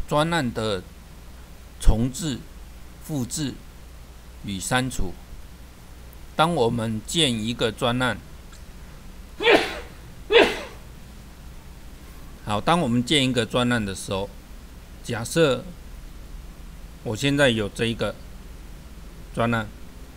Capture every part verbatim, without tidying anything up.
专案的重置、复制与删除。当我们建一个专案，好，当我们建一个专案的时候，假设我现在有这一个专案，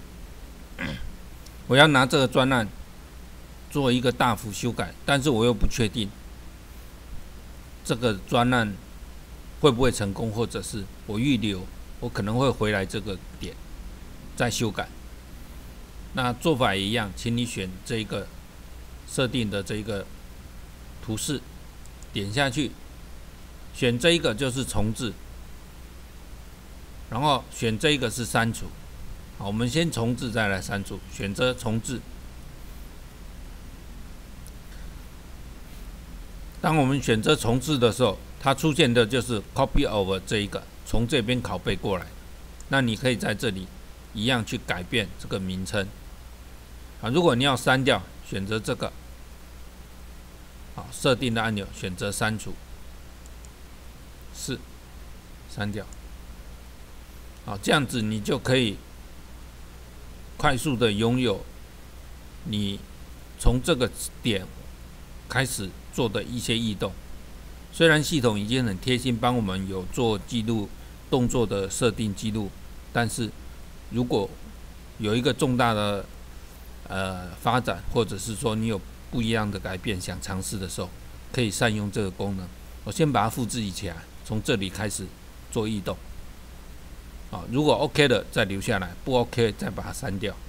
我要拿这个专案做一个大幅修改，但是我又不确定这个专案会不会成功，或者是我预留我可能会回来这个点再修改。那做法也一样，请你选这一个设定的这一个图示，点下去，选这一个就是重置，然后选这一个是删除。好，我们先重置再来删除，选择重置。当我们选择重置的时候，它出现的就是 copy over 这一个，从这边拷贝过来。那你可以在这里一样去改变这个名称。啊，如果你要删掉，选择这个，好，设定的按钮，选择删除，是删掉。好，这样子你就可以快速的拥有你从这个点开始做的一些异动。虽然系统已经很贴心，帮我们有做记录动作的设定记录，但是如果有一个重大的呃发展，或者是说你有不一样的改变想尝试的时候，可以善用这个功能。我先把它复制起来，从这里开始做异动。好，如果 OK 的再留下来，不 OK 再把它删掉。